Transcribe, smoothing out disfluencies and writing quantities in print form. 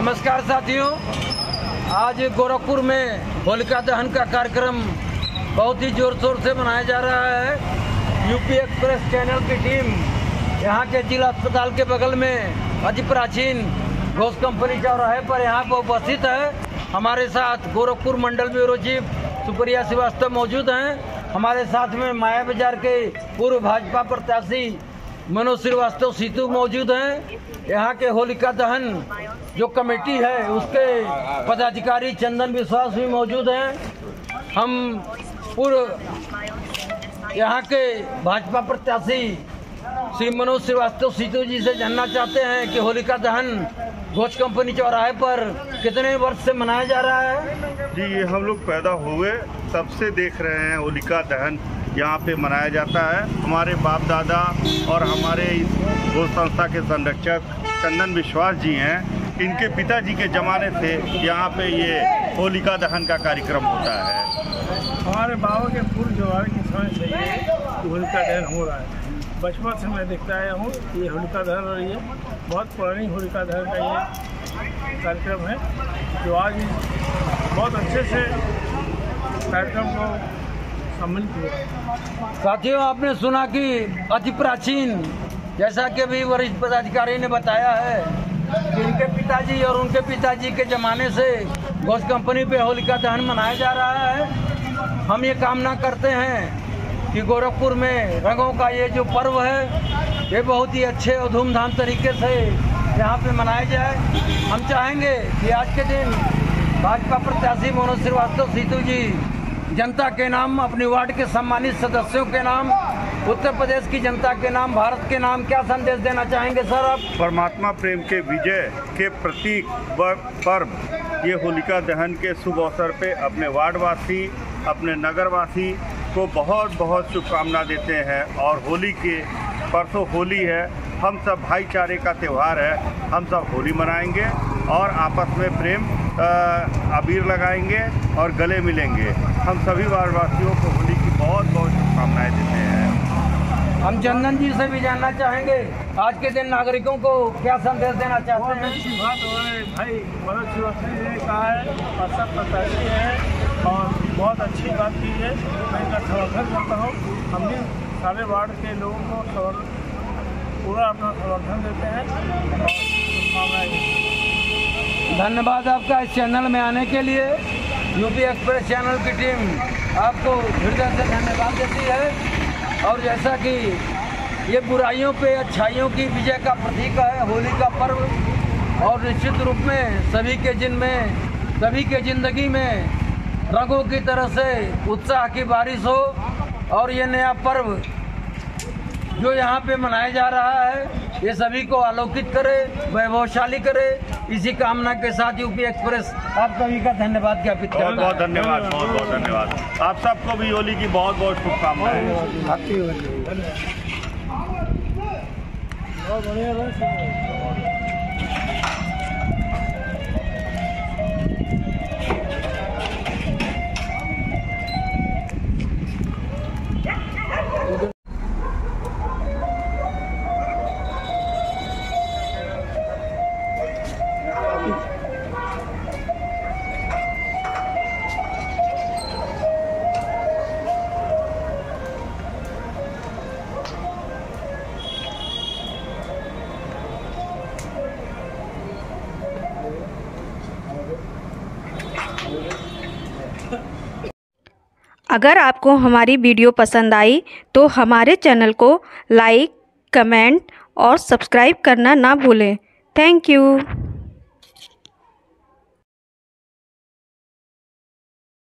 नमस्कार साथियों, आज गोरखपुर में होलिका दहन का कार्यक्रम बहुत ही जोर शोर से मनाया जा रहा है। यूपी एक्सप्रेस चैनल की टीम यहाँ के जिला अस्पताल के बगल में अति प्राचीन घोष कंपनी चौराहे पर यहाँ पर उपस्थित है। हमारे साथ गोरखपुर मंडल ब्यूरो चीफ सुप्रिया श्रीवास्तव मौजूद हैं। हमारे साथ में माया बाजार के पूर्व भाजपा प्रत्याशी मनोज श्रीवास्तव सीतू मौजूद हैं। यहाँ के होलिका दहन जो कमेटी है उसके पदाधिकारी चंदन विश्वास भी मौजूद हैं। हम पूर्व यहाँ के भाजपा प्रत्याशी श्री मनोज श्रीवास्तव सीतू जी से जानना चाहते हैं कि होलिका दहन घोष कंपनी चौराहे पर कितने वर्ष से मनाया जा रहा है। जी, ये हम लोग पैदा हुए तब से देख रहे हैं होलिका दहन यहाँ पे मनाया जाता है। हमारे बाप दादा और हमारे इस घोष संस्था के संरक्षक चंदन विश्वास जी हैं, इनके पिताजी के ज़माने से यहाँ पे ये होलिका दहन का कार्यक्रम होता है। हमारे बाबा के पूर्व जमाने के समय से ये होलिका दहन हो रहा है। बचपन से मैं देखता आया हूँ ये होलिका दहन हो रही है। बहुत पुरानी होलिका दहन का ये कार्यक्रम है जो आज बहुत अच्छे से कार्यक्रम को सम्मिलित हुआ। साथियों, आपने सुना कि अति प्राचीन, जैसा कि अभी वरिष्ठ पदाधिकारी ने बताया है कि इनके पिताजी और उनके पिताजी के ज़माने से घोष कंपनी पे होलिका दहन मनाया जा रहा है। हम ये कामना करते हैं कि गोरखपुर में रंगों का ये जो पर्व है ये बहुत ही अच्छे और धूमधाम तरीके से यहाँ पे मनाया जाए। हम चाहेंगे कि आज के दिन भाजपा प्रत्याशी मनोज श्रीवास्तव सीतू जी जनता के नाम, अपने वार्ड के सम्मानित सदस्यों के नाम, उत्तर प्रदेश की जनता के नाम, भारत के नाम क्या संदेश देना चाहेंगे सर आप? परमात्मा प्रेम के विजय के प्रतीक व पर्व ये होलिका दहन के शुभ अवसर पे अपने वार्डवासी, अपने नगरवासी को बहुत बहुत शुभकामना देते हैं। और होली के परसों होली है, हम सब भाईचारे का त्यौहार है। हम सब होली मनाएंगे और आपस में प्रेम अबीर लगाएंगे और गले मिलेंगे। हम सभी वार्डवासियों को होली की बहुत बहुत शुभकामनाएं देते हैं। हम चंदन जी से भी जानना चाहेंगे आज के दिन नागरिकों को क्या संदेश देना चाहते हैं? बहुत अच्छी बात हमारे भाई मनोज श्रीवास्तव जी ने कहा है और सब प्रत्याशी है और बहुत अच्छी बात की है। मैं इनका समर्थन करता हूँ। हम भी सारे वार्ड के लोगों को पूरा अपना समर्थन देते हैं और शुभकामनाएं। धन्यवाद आपका इस चैनल में आने के लिए। यूपी एक्सप्रेस चैनल की टीम आपको हृदय से धन्यवाद देती है। और जैसा कि ये बुराइयों पे अच्छाइयों की विजय का प्रतीक है होली का पर्व, और निश्चित रूप में सभी के ज़िंदगी में रंगों की तरह से उत्साह की बारिश हो और ये नया पर्व जो यहाँ पे मनाया जा रहा है ये सभी को आलोकित करे, वैभवशाली करे। इसी कामना के साथ यूपी एक्सप्रेस आप सभी का धन्यवाद ज्ञापित करता है। बहुत धन्यवाद, बहुत बहुत धन्यवाद। आप सबको भी होली की बहुत बहुत शुभकामनाएं। बहुत बढ़िया। अगर आपको हमारी वीडियो पसंद आई तो हमारे चैनल को लाइक, कमेंट और सब्सक्राइब करना ना भूलें। Thank you.